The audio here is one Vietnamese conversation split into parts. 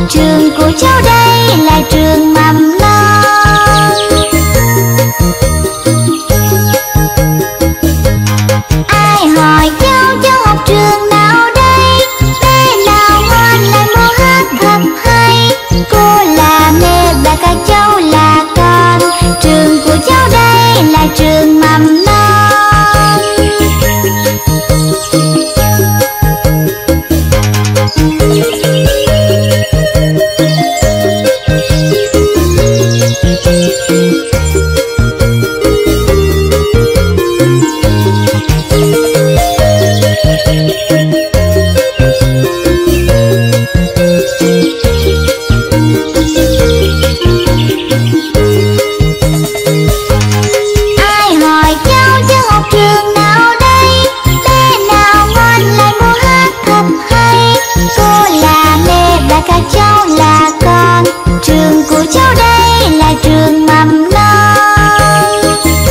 Trường của cháu đây là trường mầm non. Ai hỏi cháu học trường nào đây? Bé nào ngoan lại múa hát thật hay. Cô là mẹ và các cháu là con. Trường của cháu đây là trường mầm non. Ai hỏi cháu học trường nào đây? Bé nào ngoan lại múa hát thật hay. Cô là mẹ và các cháu là con. Trường của cháu đây là trường mầm non.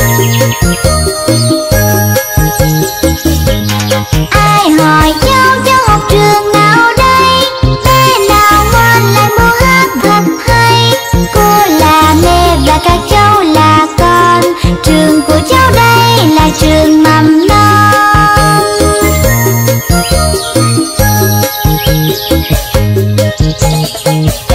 Ai hỏi cháu học trường nào đây? Bé nào ngoan lại múa hát thật hay. Cô là mẹ và các cháu là con. Trường của cháu đây là trường mầm non.